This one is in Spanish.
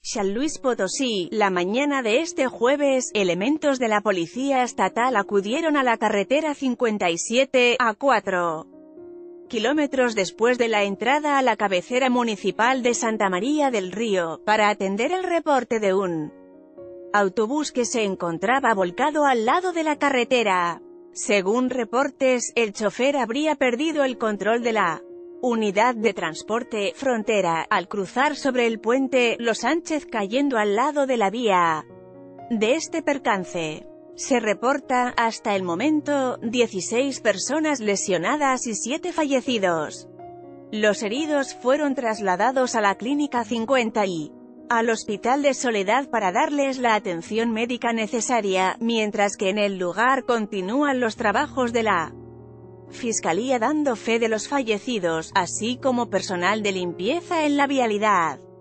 San Luis Potosí. La mañana de este jueves, elementos de la Policía Estatal acudieron a la carretera 57, a 4 kilómetros después de la entrada a la cabecera municipal de Santa María del Río, para atender el reporte de un autobús que se encontraba volcado al lado de la carretera. Según reportes, el chofer habría perdido el control de la unidad de transporte Frontera al cruzar sobre el puente Los Sánchez, cayendo al lado de la vía. De este percance se reporta, hasta el momento, 16 personas lesionadas y 7 fallecidos. Los heridos fueron trasladados a la Clínica 50 y al Hospital de Soledad para darles la atención médica necesaria, mientras que en el lugar continúan los trabajos de la Fiscalía dando fe de los fallecidos, así como personal de limpieza en la vialidad.